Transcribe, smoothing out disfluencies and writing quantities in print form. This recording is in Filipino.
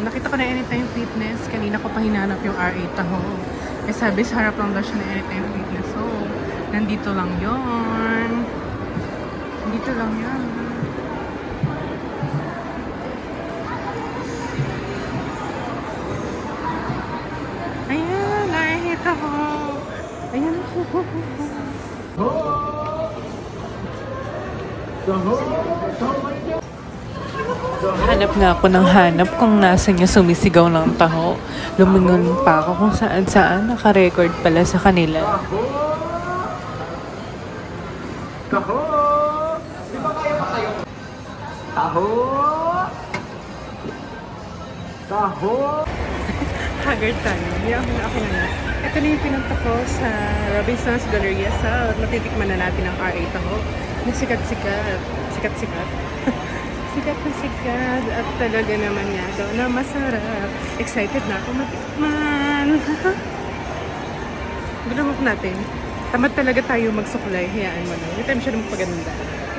Ayan, nakita ko na Anytime Fitness. Kanina ko pa hinanap yung RA Taho. Eh sabi sa harap lang daw siya na Anytime Fitness. So, nandito lang yon. Nandito lang yan. Ayan, RA Taho. Ayan po. Hanap nga ako ng hanap kung nasa niya sumisigaw ng taho. Lumingon pa ako kung saan-saan. Naka-record pala sa kanila. Taho! Di ba kaya pa kayo? Taho! Taho! Haggard tayo. Hindi ako na. Ito na yung pinunta ko sa Robinson's Galleria South. Matitikman na natin ang RA Taho. Na sikat-sikat. Sikat-sikat. Sikat na sikat. At talaga naman niya daw na masarap. Excited na ako matikman. Gusto natin. Tamad talaga tayo magsuklay. Hayaan mo na. May time siya na magpaganda.